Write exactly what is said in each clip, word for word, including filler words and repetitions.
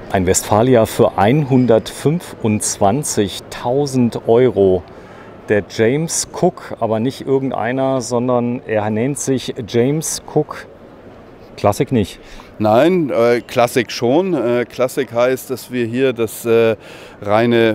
Ein Westfalia für hundertfünfundzwanzigtausend Euro. Der James Cook, aber nicht irgendeiner, sondern er nennt sich James Cook. Klassik nicht. Nein, äh, Klassik schon. Äh, Klassik heißt, dass wir hier das äh, reine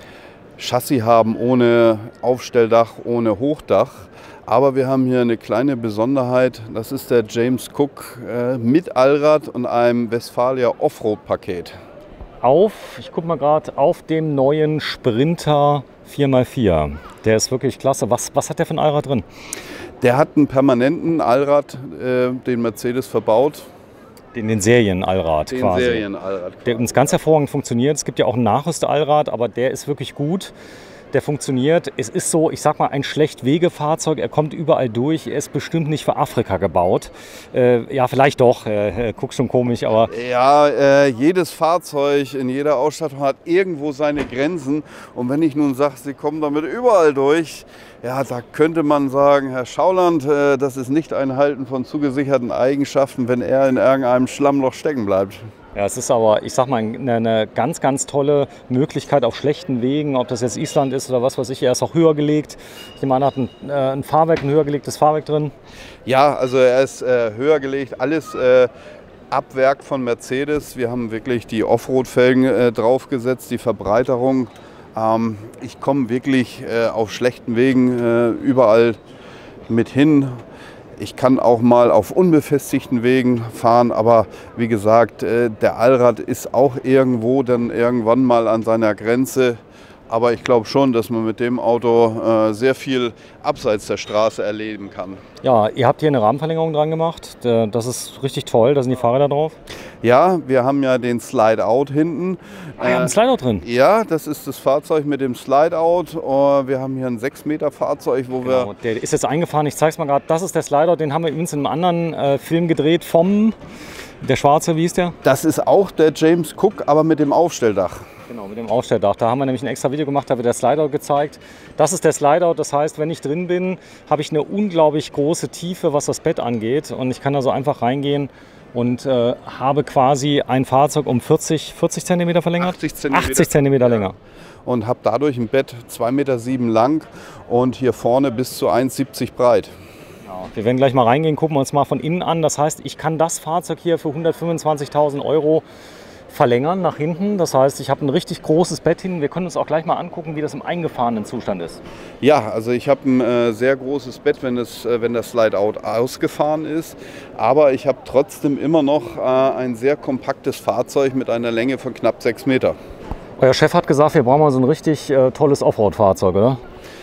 Chassis haben, ohne Aufstelldach, ohne Hochdach. Aber wir haben hier eine kleine Besonderheit. Das ist der James Cook äh, mit Allrad und einem Westfalia Offroad-Paket. Auf, ich gucke mal gerade, auf dem neuen Sprinter vier mal vier. Der ist wirklich klasse. Was, was hat der für ein Allrad drin? Der hat einen permanenten Allrad, äh, den Mercedes verbaut. Den, den Serien-Allrad Den quasi. Serien-Allrad. Der uns ganz hervorragend funktioniert. Es gibt ja auch ein Nachrüster-Allrad, aber der ist wirklich gut. Der funktioniert. Es ist so, ich sag mal, ein Schlechtwegefahrzeug. Er kommt überall durch. Er ist bestimmt nicht für Afrika gebaut. Äh, ja, vielleicht doch. Äh, guck schon komisch, aber... Ja, äh, jedes Fahrzeug in jeder Ausstattung hat irgendwo seine Grenzen. Und wenn ich nun sage, sie kommen damit überall durch, ja, da könnte man sagen, Herr Schauland, äh, das ist nicht ein Halten von zugesicherten Eigenschaften, wenn er in irgendeinem Schlammloch stecken bleibt. Ja, es ist aber, ich sag mal, eine, eine ganz, ganz tolle Möglichkeit auf schlechten Wegen, ob das jetzt Island ist oder was weiß ich. Er ist auch höher gelegt. Ich meine, er hat ein, äh, ein Fahrwerk, ein höher gelegtes Fahrwerk drin. Ja, also er ist äh, höher gelegt, alles äh, ab Werk von Mercedes. Wir haben wirklich die Offroad-Felgen äh, draufgesetzt, die Verbreiterung. Ähm, ich komme wirklich äh, auf schlechten Wegen äh, überall mit hin. Ich kann auch mal auf unbefestigten Wegen fahren, aber wie gesagt, der Allrad ist auch irgendwo dann irgendwann mal an seiner Grenze. Aber ich glaube schon, dass man mit dem Auto sehr viel abseits der Straße erleben kann. Ja, ihr habt hier eine Rahmenverlängerung dran gemacht. Das ist richtig toll, da sind die Fahrräder drauf. Ja, wir haben ja den Slide-Out hinten. Ah, ihr habt einen Slide-Out drin? Ja, das ist das Fahrzeug mit dem Slide-Out. Wir haben hier ein sechs Meter Fahrzeug, wo genau, wir... Der ist jetzt eingefahren, ich zeige es mal gerade. Das ist der Slide-Out, den haben wir übrigens in einem anderen äh, Film gedreht vom... Der schwarze, wie ist der? Das ist auch der James Cook, aber mit dem Aufstelldach. Genau, mit dem Aufstelldach. Da haben wir nämlich ein extra Video gemacht, da wird der Slideout gezeigt. Das ist der Slideout, das heißt, wenn ich drin bin, habe ich eine unglaublich große Tiefe, was das Bett angeht. Und ich kann da so einfach reingehen und äh, habe quasi ein Fahrzeug um vierzig, vierzig Zentimeter verlängert? achtzig Zentimeter. achtzig Zentimeter länger. Und habe dadurch ein Bett zwei Meter sieben lang und hier vorne bis zu eins siebzig breit. Ja, wir werden gleich mal reingehen, gucken wir uns mal von innen an. Das heißt, ich kann das Fahrzeug hier für hundertfünfundzwanzigtausend Euro verlängern nach hinten. Das heißt, ich habe ein richtig großes Bett hin. Wir können uns auch gleich mal angucken, wie das im eingefahrenen Zustand ist. Ja, also ich habe ein äh, sehr großes Bett, wenn, es, äh, wenn das Slide-Out ausgefahren ist. Aber ich habe trotzdem immer noch äh, ein sehr kompaktes Fahrzeug mit einer Länge von knapp sechs Meter. Euer Chef hat gesagt, wir brauchen mal so ein richtig äh, tolles Offroad-Fahrzeug, oder?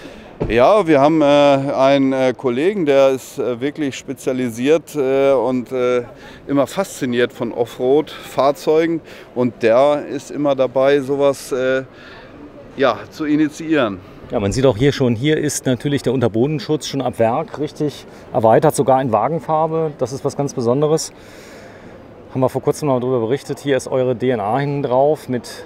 Ja, wir haben äh, einen äh, Kollegen, der ist äh, wirklich spezialisiert äh, und äh, immer fasziniert von Offroad-Fahrzeugen. Und der ist immer dabei, sowas äh, ja, zu initiieren. Ja, man sieht auch hier schon, hier ist natürlich der Unterbodenschutz schon ab Werk richtig erweitert, sogar in Wagenfarbe. Das ist was ganz Besonderes. Haben wir vor kurzem noch darüber berichtet. Hier ist eure D N A hinten drauf mit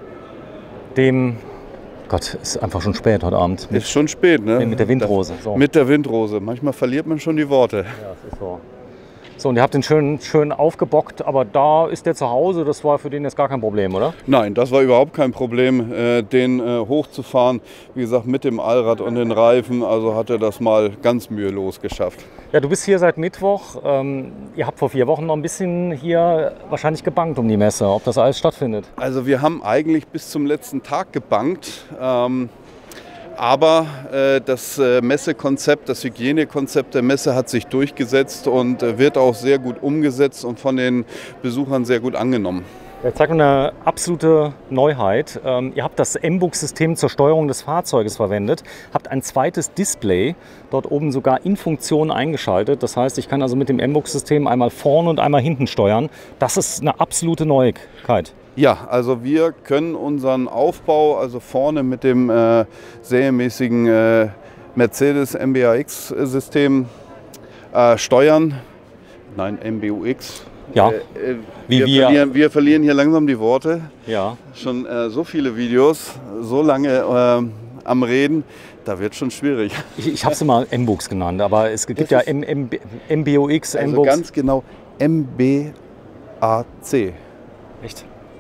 dem... Gott, ist einfach schon spät heute Abend. Mit, ist schon spät, ne? Mit der Windrose. So. Mit der Windrose. Manchmal verliert man schon die Worte. Ja, das ist so. So, und ihr habt den schön, schön aufgebockt, aber da ist der zu Hause. Das war für den jetzt gar kein Problem, oder? Nein, das war überhaupt kein Problem, den hochzufahren. Wie gesagt, mit dem Allrad und den Reifen. Also hat er das mal ganz mühelos geschafft. Ja, du bist hier seit Mittwoch. Ähm, ihr habt vor vier Wochen noch ein bisschen hier wahrscheinlich gebankt um die Messe, ob das alles stattfindet. Also wir haben eigentlich bis zum letzten Tag gebankt. Ähm, aber äh, das äh, Messekonzept, das Hygienekonzept der Messe hat sich durchgesetzt und äh, wird auch sehr gut umgesetzt und von den Besuchern sehr gut angenommen. Jetzt zeigt eine absolute Neuheit. Ähm, ihr habt das M BUX-System zur Steuerung des Fahrzeuges verwendet, habt ein zweites Display dort oben sogar in Funktion eingeschaltet. Das heißt, ich kann also mit dem M BUX-System einmal vorne und einmal hinten steuern. Das ist eine absolute Neuigkeit. Ja, also wir können unseren Aufbau, also vorne mit dem äh, serienmäßigen äh, Mercedes M B A X-System äh, steuern. Nein, M B U X. Ja, äh, wie wir, wir, verlieren, wir verlieren hier langsam die Worte. Ja. Schon äh, so viele Videos, so lange äh, am Reden, da wird schon schwierig. Ich, ich habe es immer M BUX genannt, aber es gibt das ja M, M, M B U X, M BUX. Also ganz genau M B A C. Echt?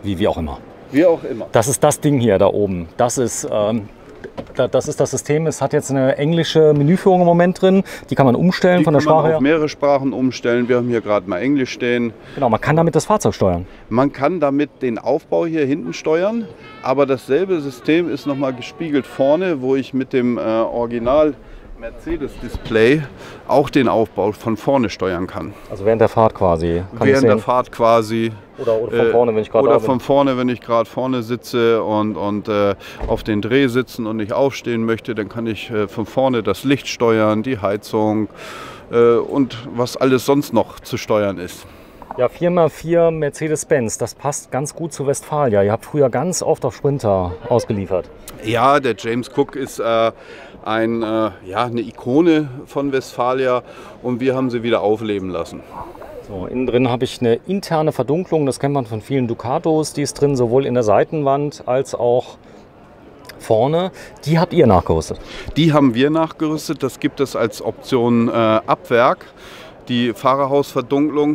Wie, wie auch immer. Wie auch immer. Das ist das Ding hier da oben. Das ist, ähm, das ist das System. Es hat jetzt eine englische Menüführung im Moment drin. Die kann man umstellen Die von der kann man Sprache her. auf mehrere Sprachen umstellen. Wir haben hier gerade mal Englisch stehen. Genau, man kann damit das Fahrzeug steuern. Man kann damit den Aufbau hier hinten steuern, aber dasselbe System ist nochmal gespiegelt vorne, wo ich mit dem äh, Original Mercedes-Display auch den Aufbau von vorne steuern kann. Also während der Fahrt quasi. Kann während der Fahrt quasi. Oder, oder von vorne, wenn ich gerade Oder von vorne, wenn ich gerade vorne sitze und, und äh, auf den Dreh sitzen und nicht aufstehen möchte, dann kann ich äh, von vorne das Licht steuern, die Heizung äh, und was alles sonst noch zu steuern ist. Ja, vier mal vier Mercedes-Benz, das passt ganz gut zu Westfalia. Ihr habt früher ganz oft auf Sprinter ausgeliefert. Ja, der James Cook ist äh, ein, äh, ja, eine Ikone von Westfalia und wir haben sie wieder aufleben lassen. So, innen drin habe ich eine interne Verdunklung, das kennt man von vielen Ducatos, die ist drin, sowohl in der Seitenwand als auch vorne. Die habt ihr nachgerüstet? Die haben wir nachgerüstet, das gibt es als Option äh, ab Werk, die Fahrerhausverdunklung.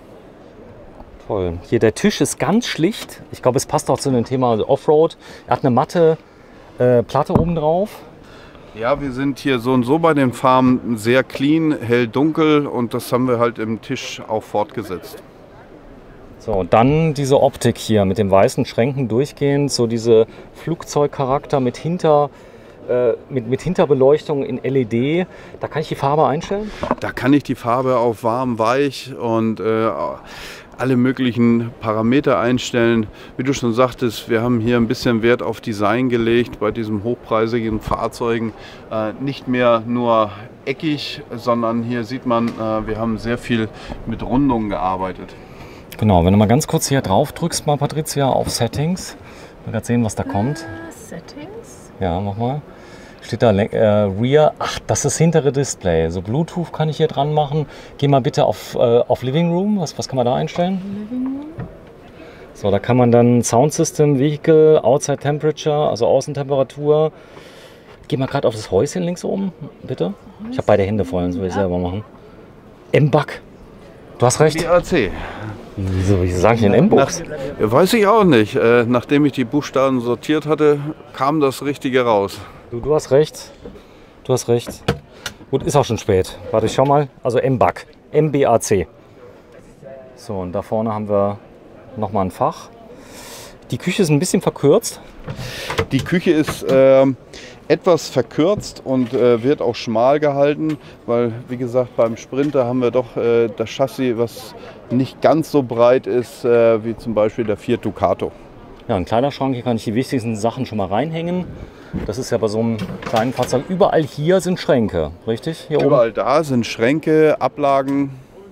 Toll. Hier der Tisch ist ganz schlicht. Ich glaube, es passt auch zu dem Thema Offroad. Er hat eine matte äh, Platte oben drauf. Ja, wir sind hier so und so bei den Farben sehr clean, hell-dunkel und das haben wir halt im Tisch auch fortgesetzt. So, und dann diese Optik hier mit den weißen Schränken durchgehend, so diese Flugzeugcharakter mit, Hinter, äh, mit, mit Hinterbeleuchtung in L E D. Da kann ich die Farbe einstellen? Da kann ich die Farbe auf warm, weich und äh, alle möglichen Parameter einstellen. Wie du schon sagtest, wir haben hier ein bisschen Wert auf Design gelegt bei diesen hochpreisigen Fahrzeugen. Äh, nicht mehr nur eckig, sondern hier sieht man, äh, wir haben sehr viel mit Rundungen gearbeitet. Genau, wenn du mal ganz kurz hier drauf drückst, mal Patricia, auf Settings. Wir gerade sehen, was da kommt. Uh, Settings? Ja, mach mal. Steht da äh, Rear, ach, das ist das hintere Display. So Bluetooth kann ich hier dran machen. Geh mal bitte auf, äh, auf Living Room. Was, was kann man da einstellen? Living Room. So, da kann man dann Sound System, Vehicle, Outside Temperature, also Außentemperatur. Geh mal gerade auf das Häuschen links oben, bitte. Ich habe beide Hände voll, das will ich selber machen. M-Bug. Du hast recht. B A C. Wieso, wieso sage ich denn M-Books? Weiß ich auch nicht. Äh, nachdem ich die Buchstaben sortiert hatte, kam das Richtige raus. Du, du hast recht. Du hast recht. Gut, ist auch schon spät. Warte, ich schau mal. Also M-Bug. M B A C. So, und da vorne haben wir nochmal ein Fach. Die Küche ist ein bisschen verkürzt. Die Küche ist äh, etwas verkürzt und äh, wird auch schmal gehalten, weil, wie gesagt, beim Sprinter haben wir doch äh, das Chassis, was nicht ganz so breit ist, äh, wie zum Beispiel der Fiat Ducato. Ja, ein Kleiderschrank, hier kann ich die wichtigsten Sachen schon mal reinhängen. Das ist ja bei so einem kleinen Fahrzeug. Überall hier sind Schränke, richtig? Hier Überall oben? da sind Schränke, Ablagen.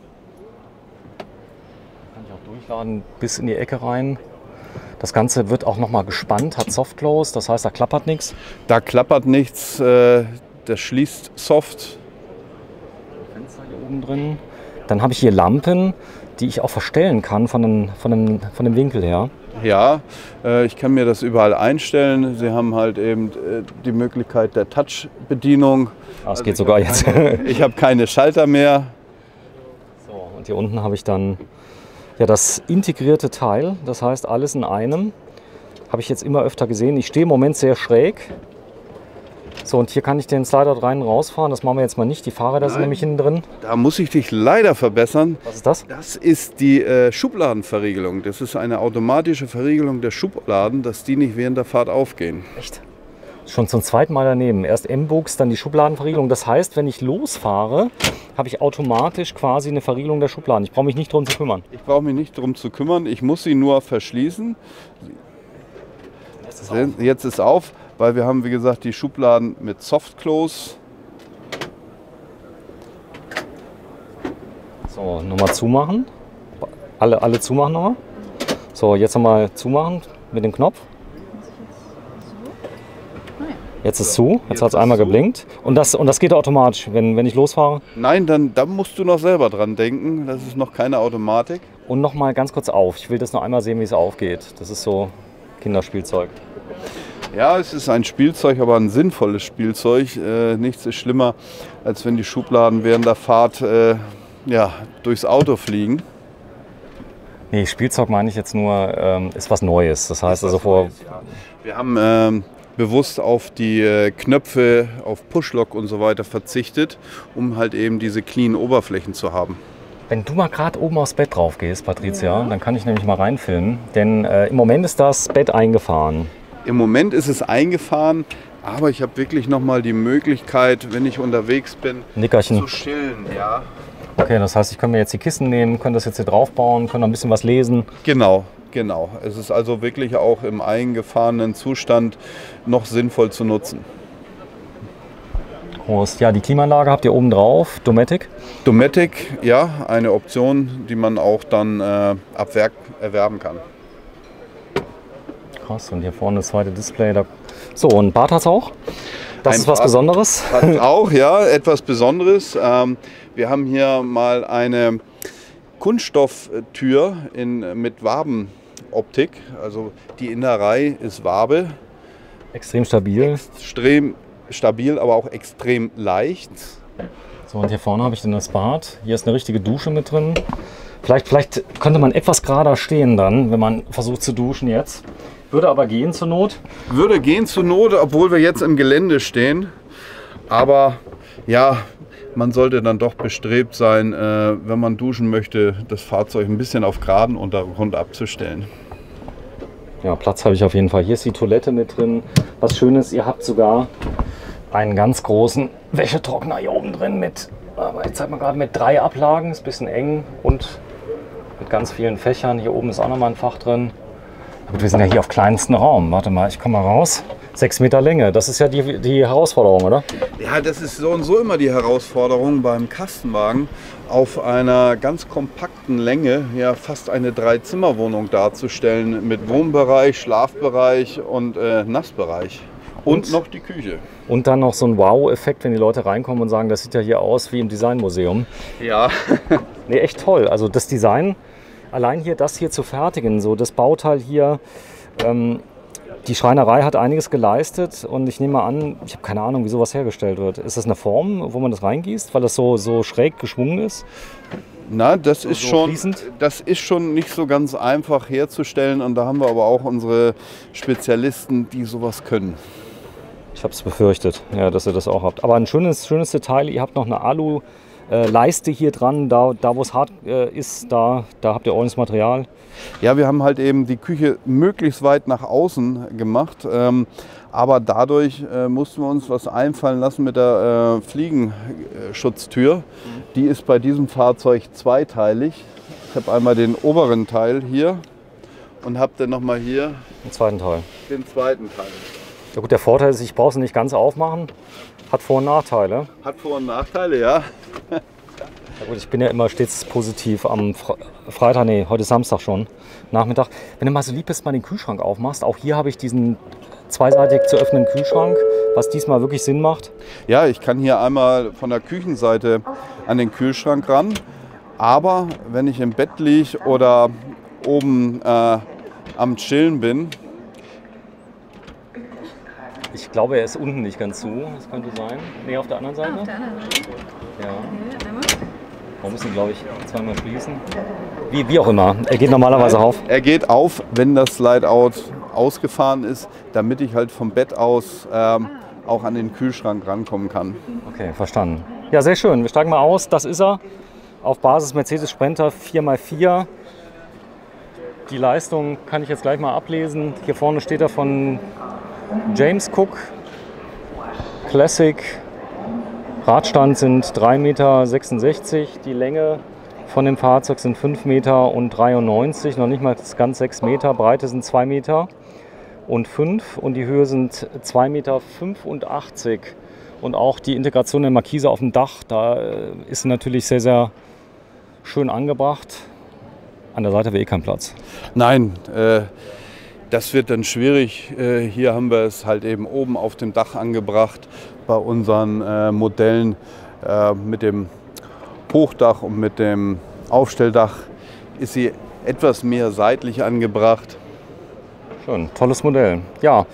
Kann ich auch durchladen bis in die Ecke rein. Das Ganze wird auch noch mal gespannt, hat Soft Close, das heißt, da klappert nichts. Da klappert nichts, äh, das schließt soft. Fenster hier oben drin. Dann habe ich hier Lampen, die ich auch verstellen kann von, den, von, dem, von dem Winkel her. Ja, äh, ich kann mir das überall einstellen. Sie haben halt eben äh, die Möglichkeit der Touch-Bedienung. Ah, es geht sogar jetzt. Ich habe keine Schalter mehr. So, und hier unten habe ich dann ja, das integrierte Teil, das heißt alles in einem. Habe ich jetzt immer öfter gesehen. Ich stehe im Moment sehr schräg. So, und hier kann ich den Slider rein und rausfahren. Das machen wir jetzt mal nicht. Die Fahrräder sind nämlich hinten drin. Da muss ich dich leider verbessern. Was ist das? Das ist die äh, Schubladenverriegelung. Das ist eine automatische Verriegelung der Schubladen, dass die nicht während der Fahrt aufgehen. Echt? Schon zum zweiten Mal daneben. Erst M-Books, dann die Schubladenverriegelung. Das heißt, wenn ich losfahre, habe ich automatisch quasi eine Verriegelung der Schubladen. Ich brauche mich nicht darum zu kümmern. Ich brauche mich nicht darum zu kümmern. Ich muss sie nur verschließen. Jetzt ist auf. Jetzt ist auf, weil wir haben, wie gesagt, die Schubladen mit Soft Close. So, nochmal zumachen. Alle, alle zumachen nochmal. So, jetzt nochmal zumachen mit dem Knopf. Jetzt ist zu, jetzt hat es einmal geblinkt. Und das, und das geht automatisch, wenn, wenn ich losfahre? Nein, dann, dann musst du noch selber dran denken. Das ist noch keine Automatik. Und nochmal ganz kurz auf. Ich will das noch einmal sehen, wie es aufgeht. Das ist so Kinderspielzeug. Ja, es ist ein Spielzeug, aber ein sinnvolles Spielzeug. Äh, nichts ist schlimmer, als wenn die Schubladen während der Fahrt äh, ja, durchs Auto fliegen. Nee, Spielzeug meine ich jetzt nur, ähm, ist was Neues. Das heißt also vor... Neues, ja. Wir haben ähm, bewusst auf die äh, Knöpfe, auf Pushlock und so weiter verzichtet, um halt eben diese clean Oberflächen zu haben. Wenn du mal gerade oben aufs Bett drauf gehst, Patricia, ja. dann kann ich nämlich mal reinfilmen. Denn äh, im Moment ist das Bett eingefahren. Im Moment ist es eingefahren, aber ich habe wirklich nochmal die Möglichkeit, wenn ich unterwegs bin, Nickerchen. zu chillen. Ja. Okay, das heißt, ich kann mir jetzt die Kissen nehmen, kann das jetzt hier drauf bauen, kann noch ein bisschen was lesen. Genau, genau. Es ist also wirklich auch im eingefahrenen Zustand noch sinnvoll zu nutzen. Prost. Ja, die Klimaanlage habt ihr oben drauf, Dometic. Dometic, ja, eine Option, die man auch dann äh, ab Werk erwerben kann. Krass, und hier vorne das zweite Display. Da so, und Bad hat's auch? Das Ein ist was Bad Besonderes? Hat auch, ja, etwas Besonderes. Ähm, wir haben hier mal eine Kunststofftür in, mit Wabenoptik. Also die Innerei ist Wabe. Extrem stabil. Extrem stabil, aber auch extrem leicht. So, und hier vorne habe ich dann das Bad. Hier ist eine richtige Dusche mit drin. Vielleicht, vielleicht könnte man etwas gerader stehen dann, wenn man versucht zu duschen jetzt. Würde aber gehen zur Not. Würde gehen zur Not, obwohl wir jetzt im Gelände stehen. Aber ja, man sollte dann doch bestrebt sein, äh, wenn man duschen möchte, das Fahrzeug ein bisschen auf geraden Untergrund abzustellen. Ja, Platz habe ich auf jeden Fall. Hier ist die Toilette mit drin. Was schön ist, ihr habt sogar einen ganz großen Wäschetrockner hier oben drin mit, aber ich zeig mal gerade, mit drei Ablagen. Ist ein bisschen eng und mit ganz vielen Fächern. Hier oben ist auch nochmal ein Fach drin. Gut, wir sind ja hier auf kleinstem Raum. Warte mal, ich komme mal raus. Sechs Meter Länge, das ist ja die, die Herausforderung, oder? Ja, das ist so und so immer die Herausforderung beim Kastenwagen, auf einer ganz kompakten Länge ja fast eine Drei-Zimmer-Wohnung darzustellen mit Wohnbereich, Schlafbereich und äh, Nassbereich. Und, und noch die Küche. Und dann noch so ein Wow-Effekt, wenn die Leute reinkommen und sagen, das sieht ja hier aus wie im Designmuseum. Ja. Nee, echt toll. Also das Design, allein hier das hier zu fertigen, so das Bauteil hier, ähm, die Schreinerei hat einiges geleistet und ich nehme mal an, ich habe keine Ahnung, wie sowas hergestellt wird. Ist das eine Form, wo man das reingießt, weil das so, so schräg geschwungen ist? Na, das so, ist so schon, fließend? Das ist schon nicht so ganz einfach herzustellen und da haben wir aber auch unsere Spezialisten, die sowas können. Ich habe es befürchtet, ja, dass ihr das auch habt. Aber ein schönes, schönes Detail, ihr habt noch eine Alu äh, Leiste hier dran, da, da wo es hart äh, ist, da, da habt ihr ordentliches Material. Ja, wir haben halt eben die Küche möglichst weit nach außen gemacht, ähm, aber dadurch äh, mussten wir uns was einfallen lassen mit der äh, Fliegenschutztür. Mhm. Die ist bei diesem Fahrzeug zweiteilig. Ich habe einmal den oberen Teil hier und habe dann nochmal hier den zweiten Teil. Den zweiten Teil. Ja gut, der Vorteil ist, ich brauche es nicht ganz aufmachen. Hat Vor- und Nachteile. Hat Vor- und Nachteile, ja. Ja gut, ich bin ja immer stets positiv am Fre Freitag, nee, heute ist Samstag schon, Nachmittag. Wenn du mal so lieb bist, mal den Kühlschrank aufmachst, auch hier habe ich diesen zweiseitig zu öffnenden Kühlschrank, was diesmal wirklich Sinn macht. Ja, ich kann hier einmal von der Küchenseite an den Kühlschrank ran, aber wenn ich im Bett liege oder oben äh, am Chillen bin. Ich glaube, er ist unten nicht ganz zu, das könnte sein. Nee, auf der anderen Seite? Ah, auf der anderen Seite. Ja. Okay, einmal. Man muss ihn, glaube ich, zweimal schließen. Wie, wie auch immer, er geht normalerweise auf. Er geht auf, wenn das Slide-Out ausgefahren ist, damit ich halt vom Bett aus ähm, auch an den Kühlschrank rankommen kann. Okay, verstanden. Ja, sehr schön. Wir steigen mal aus. Das ist er. Auf Basis Mercedes Sprinter vier mal vier. Die Leistung kann ich jetzt gleich mal ablesen. Hier vorne steht er von James Cook Classic. Radstand sind drei Meter sechsundsechzig. Die Länge von dem Fahrzeug sind fünf Meter dreiundneunzig. Noch nicht mal ganz sechs Meter. Breite sind zwei Meter und fünf. Und die Höhe sind zwei Meter fünfundachtzig. Und auch die Integration der Markise auf dem Dach, da ist natürlich sehr, sehr schön angebracht. An der Seite wäre eh kein Platz. Nein, äh, das wird dann schwierig. Äh, hier haben wir es halt eben oben auf dem Dach angebracht. Bei unseren äh, Modellen äh, mit dem Hochdach und mit dem Aufstelldach ist sie etwas mehr seitlich angebracht. Schön, tolles Modell. Ja,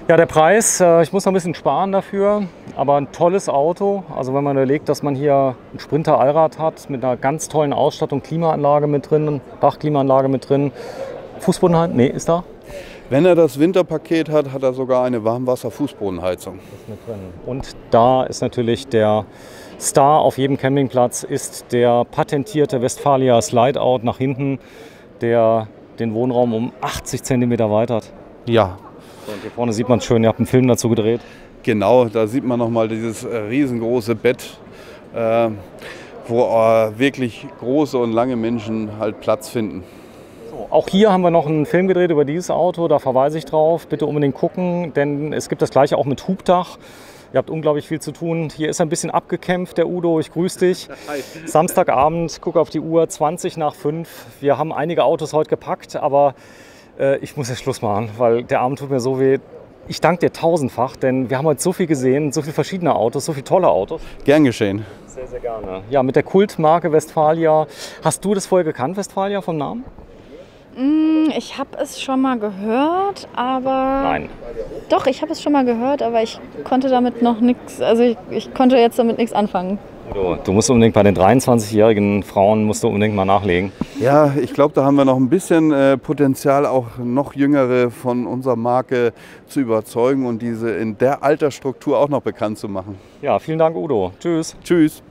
Ja, der Preis, äh, ich muss noch ein bisschen sparen dafür, aber ein tolles Auto. Also wenn man überlegt, dass man hier ein Sprinter Allrad hat mit einer ganz tollen Ausstattung, Klimaanlage mit drin, Dachklimaanlage mit drin. Fußbodenheizung? Nee, ist da? Wenn er das Winterpaket hat, hat er sogar eine Warmwasser-Fußbodenheizung. Ist mit drin. Und da ist natürlich der Star auf jedem Campingplatz, ist der patentierte Westfalia Slideout nach hinten, der den Wohnraum um achtzig Zentimeter erweitert. Ja. So, und hier vorne sieht man es schön, ihr habt einen Film dazu gedreht. Genau, da sieht man nochmal dieses äh, riesengroße Bett, äh, wo äh, wirklich große und lange Menschen halt Platz finden. So, auch hier haben wir noch einen Film gedreht über dieses Auto, da verweise ich drauf. Bitte unbedingt gucken, denn es gibt das gleiche auch mit Hubdach. Ihr habt unglaublich viel zu tun. Hier ist ein bisschen abgekämpft, der Udo, ich grüße dich. Samstagabend, gucke auf die Uhr, zwanzig nach fünf. Wir haben einige Autos heute gepackt, aber äh, ich muss jetzt Schluss machen, weil der Abend tut mir so weh. Ich danke dir tausendfach, denn wir haben heute so viel gesehen, so viele verschiedene Autos, so viele tolle Autos. Gern geschehen. Sehr, sehr gerne. Ja, mit der Kultmarke Westfalia. Hast du das vorher gekannt, Westfalia, vom Namen? Ich habe es schon mal gehört, aber... Nein. Doch, ich habe es schon mal gehört, aber ich konnte damit noch nichts, also ich, ich konnte jetzt damit nichts anfangen. Du, du musst unbedingt bei den dreiundzwanzigjährigen Frauen musst du unbedingt mal nachlegen. Ja, ich glaube, da haben wir noch ein bisschen äh, Potenzial, auch noch Jüngere von unserer Marke zu überzeugen und diese in der Altersstruktur auch noch bekannt zu machen. Ja, vielen Dank, Udo. Tschüss. Tschüss.